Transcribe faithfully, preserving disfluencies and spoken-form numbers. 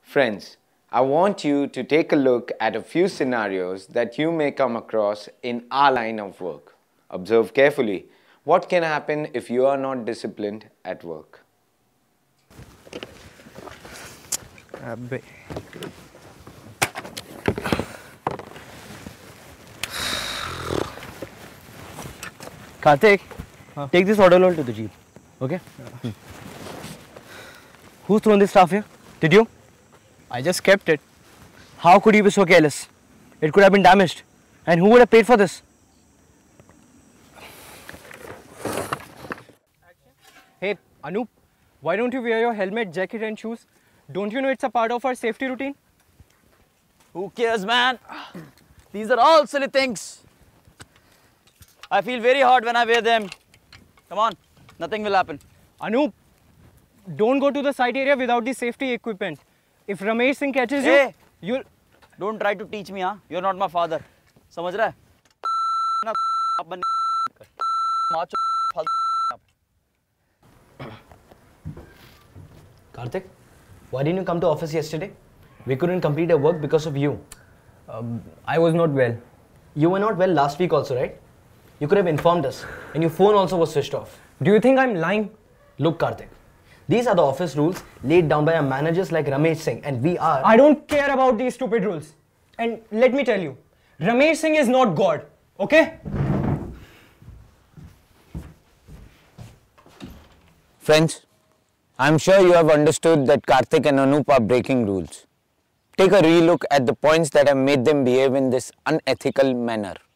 Friends, I want you to take a look at a few scenarios that you may come across in our line of work. Observe carefully. What can happen if you are not disciplined at work? Abbe. Karthik, huh? Take this order load to the jeep. Okay? Yeah. Hmm. Who's thrown this stuff here? Did you? I just kept it. How could you be so careless? It could have been damaged. And who would have paid for this? Hey, Anup, why don't you wear your helmet, jacket and shoes? Don't you know it's a part of our safety routine? Who cares, man? These are all silly things. I feel very hot when I wear them. Come on, nothing will happen. Anup, don't go to the site area without the safety equipment. If Ramesh Singh catches hey, you, you'll... Don't try to teach me, huh? You're not my father. समझ रहा है? Karthik, why didn't you come to office yesterday? We couldn't complete our work because of you. Um, I was not well. You were not well last week also, right? You could have informed us, and your phone also was switched off. Do you think I'm lying? Look, Karthik, these are the office rules laid down by our managers like Ramesh Singh, and we are... I don't care about these stupid rules. And let me tell you, Ramesh Singh is not God, okay? Friends, I'm sure you have understood that Karthik and Anup are breaking rules. Take a relook at the points that have made them behave in this unethical manner.